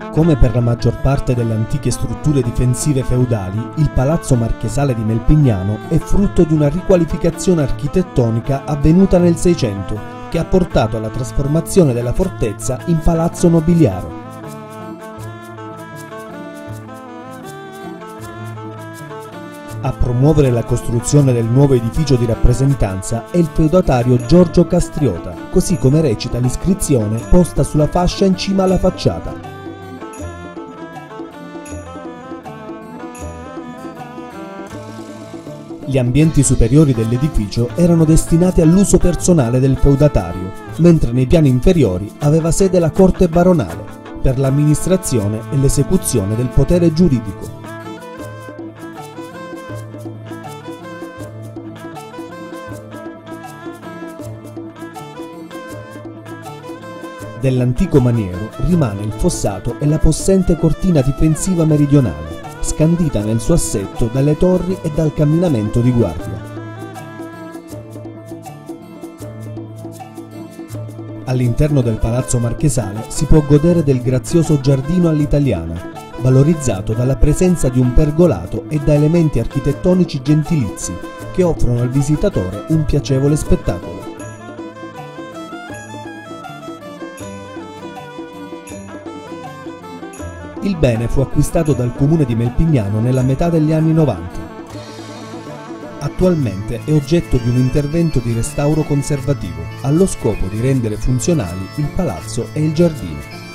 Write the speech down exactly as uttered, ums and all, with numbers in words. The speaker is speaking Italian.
Come per la maggior parte delle antiche strutture difensive feudali, il Palazzo Marchesale di Melpignano è frutto di una riqualificazione architettonica avvenuta nel Seicento, che ha portato alla trasformazione della fortezza in palazzo nobiliare. A promuovere la costruzione del nuovo edificio di rappresentanza è il feudatario Giorgio Castriota, così come recita l'iscrizione posta sulla fascia in cima alla facciata. Gli ambienti superiori dell'edificio erano destinati all'uso personale del feudatario, mentre nei piani inferiori aveva sede la corte baronale, per l'amministrazione e l'esecuzione del potere giuridico. Dell'antico maniero rimane il fossato e la possente cortina difensiva meridionale, scandita nel suo assetto dalle torri e dal camminamento di guardia. All'interno del Palazzo Marchesale si può godere del grazioso giardino all'italiana, valorizzato dalla presenza di un pergolato e da elementi architettonici gentilizi che offrono al visitatore un piacevole spettacolo. Il bene fu acquistato dal comune di Melpignano nella metà degli anni novanta. Attualmente è oggetto di un intervento di restauro conservativo, allo scopo di rendere funzionali il palazzo e il giardino.